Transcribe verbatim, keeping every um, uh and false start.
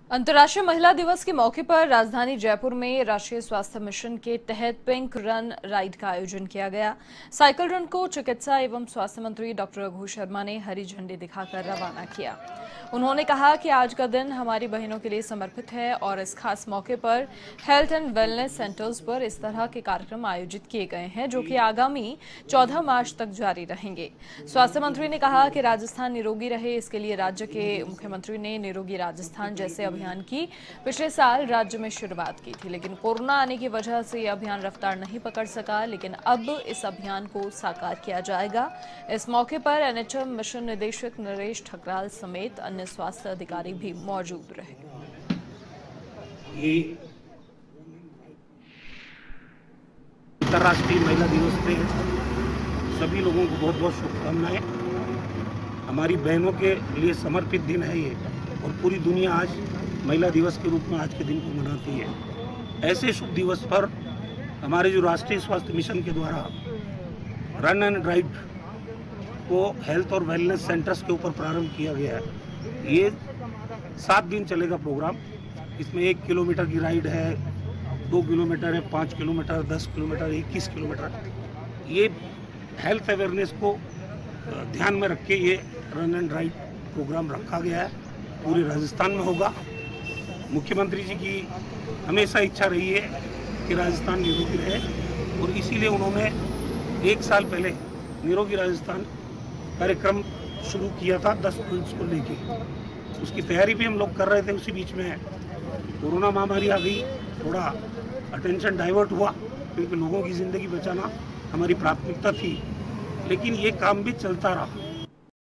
अंतर्राष्ट्रीय महिला दिवस के मौके पर राजधानी जयपुर में राष्ट्रीय स्वास्थ्य मिशन के तहत पिंक रन राइड का आयोजन किया गया। साइकिल रन को चिकित्सा एवं स्वास्थ्य मंत्री डॉक्टर रघु शर्मा ने हरी झंडी दिखाकर रवाना किया। उन्होंने कहा कि आज का दिन हमारी बहनों के लिए समर्पित है और इस खास मौके पर हेल्थ एंड वेलनेस सेंटर्स पर इस तरह के कार्यक्रम आयोजित किए गए हैं, जो कि आगामी चौदह मार्च तक जारी रहेंगे। स्वास्थ्य मंत्री ने कहा कि राजस्थान निरोगी रहे, इसके लिए राज्य के मुख्यमंत्री ने निरोगी राजस्थान जैसे अभियान की पिछले साल राज्य में शुरुआत की थी, लेकिन कोरोना आने की वजह से यह अभियान रफ्तार नहीं पकड़ सका। लेकिन अब इस अभियान को साकार किया जाएगा। इस मौके पर एनएचएम मिशन निदेशक नरेश ठकराल समेत अन्य स्वास्थ्य अधिकारी भी मौजूद रहे। ये अंतर्राष्ट्रीय महिला दिवस पे सभी लोगों को बहुत बहुत शुभकामनाएं। हमारी बहनों के लिए समर्पित दिन है ये, और पूरी दुनिया आज महिला दिवस के रूप में आज के दिन को मनाती है। ऐसे शुभ दिवस पर हमारे जो राष्ट्रीय स्वास्थ्य मिशन के द्वारा रन एंड राइड को हेल्थ और वेलनेस सेंटर्स के ऊपर प्रारंभ किया गया है। ये सात दिन चलेगा प्रोग्राम। इसमें एक किलोमीटर की राइड है, दो किलोमीटर है, पाँच किलोमीटर, दस किलोमीटर, इक्कीस किलोमीटर। ये हेल्थ अवेयरनेस को ध्यान में रख के ये रन एंड राइड प्रोग्राम रखा गया है। पूरे राजस्थान में होगा। मुख्यमंत्री जी की हमेशा इच्छा रही है कि राजस्थान निरोगी रहे, और इसीलिए उन्होंने एक साल पहले निरोगी राजस्थान कार्यक्रम शुरू किया था दस पॉइंट्स को लेके। उसकी तैयारी भी हम लोग कर रहे थे। उसी बीच में कोरोना महामारी आ गई, थोड़ा अटेंशन डाइवर्ट हुआ, क्योंकि लोगों की ज़िंदगी बचाना हमारी प्राथमिकता थी। लेकिन ये काम भी चलता रहा।